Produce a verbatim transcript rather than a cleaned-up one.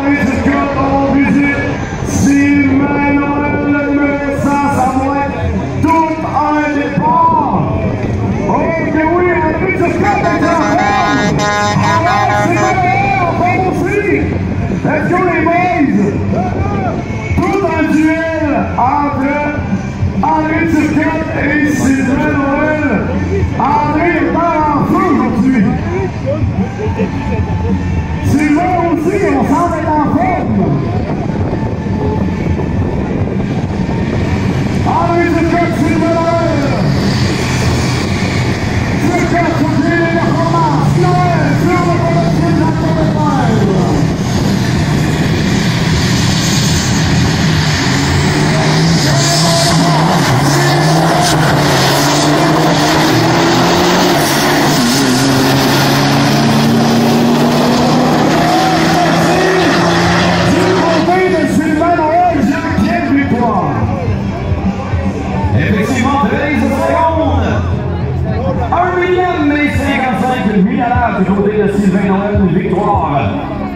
Henri Turcotte, on visite Sylvain Noël, le numéro cent, ça va être tout un départ. Oh que oui, Henri Turcotte est en forme. Alors Sylvain Noël en forme aussi. Let's go les boys. Tout un duel entre Henri Turcotte et Sylvain Noël. Henri est en feu aujourd'hui. Sylvain aussi, on semble être en forme. Henri Turcotte, Sylvain Noël. Turcotte continue les performances. Noël sur le prototype de la première. Effectivement, treize secondes. un millième et cinquante-cinq, une minute à l'heure du côté de Sylvain Noël, une victoire.